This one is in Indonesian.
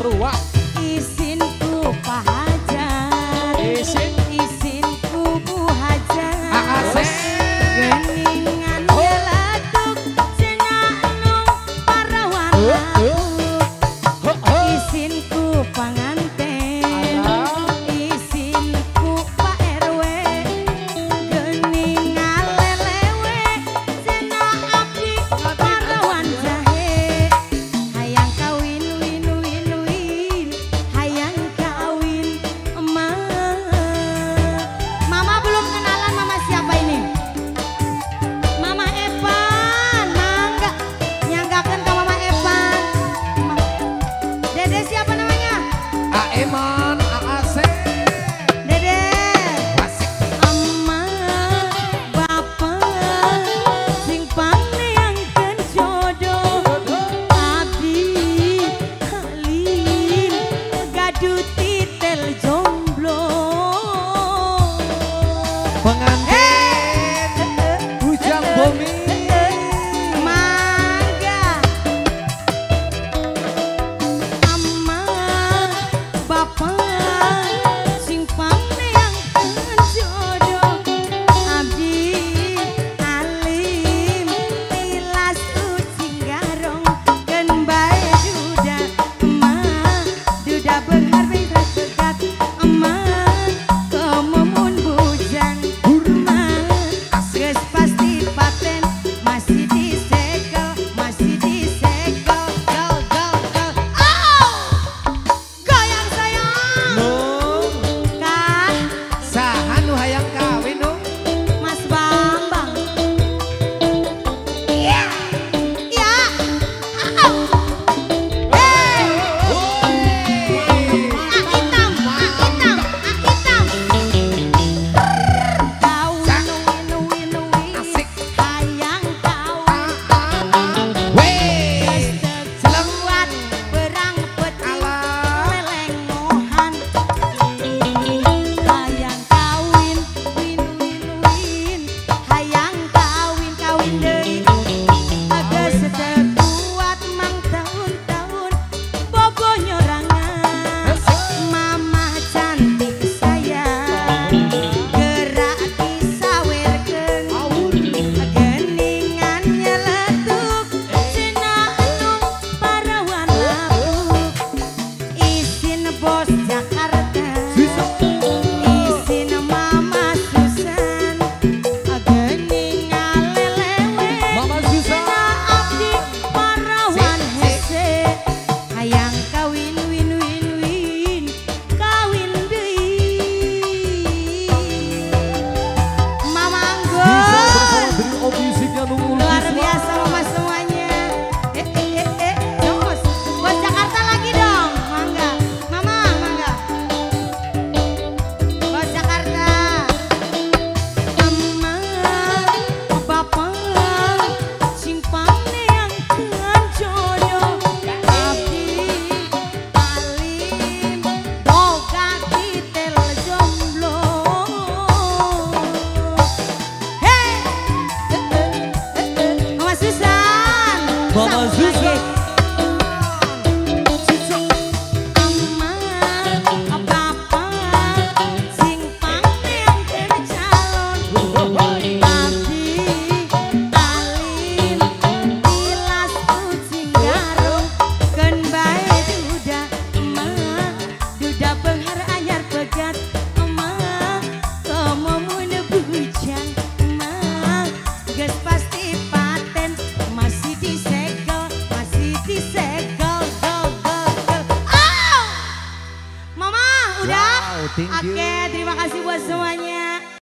Sarua. Isinku Pak Hajar, isinku Bu Hajar. Asik. Geningan jeletuk senanung parawan latuk. Isinku panganten, isinku Pak RW. Geningan lelewe sena abdi parawan jahe. Hayang kawin win win win, hayang kawin emak. Mama belum kenalan, mama siapa ini? Mama Evan, mangga nyanggakeun ka Mama Evan. Dede siapa namanya? Aeman, Aasep. Dede. Asik. Amma bapak sing pangeangkeun jodoh, abdi halim gaduh titel jomblo. Pengantin Bujang Bumi. Mangga amma bapak sing pangeangkeun jodoh, abdi alim tilas ucing garong keun bae duda emak, duda beunghar bebas begat emak, kemumun bujang emak, geus pasti paten masih disegel, masih disegel, gel gel gel. Oh! Goyang sayang. Nung, Kah saha nu hayang kawin nung? Mas Bambang. Iya. Iya. Oh. Hey. Ah hitam, ah hitam, ah hitam. Kau win win Asik. hayang kawin. Weh, Selamat berang peti lelengohan. Hayang kawin win win win, hayang kawin kawin deui. Geus teu kuat mang tahun-tahun bobo nyorangan. Mama cantik sayang, gerak disawerkeun. Geningan nyeletuk cenah enung parawan lapuk. Isin bos Jakarta, isin Mama Susan. Geningan lelewe Mama Susan. cenah abdi parawan hese. Hayang kawin win win win, kawin deui. Mama Bisa bersama Anggun. trio musiknya nunggu Luar biasa mama semuanya. Terus buat Jakarta lagi dong, mangga. Mama, mangga. Buat Jakarta. Mama, bapak, sing pangeangkeun jodoh, abdi alim boga titel jomblo. Hey! Mama Susan. Mama Sambung Susan. lagi. Amma, bapak, sing pangeangkeun calon, abdi alim tilas ucing garong keun bae duda emak, duda beunghar anyar pegat emak, kemumun bujang emak, geus pasti paten masih disegel, masih disegel, gel gel gel. Oh! Mama, udah? Wow, thank you. Oke, terima kasih buat semuanya.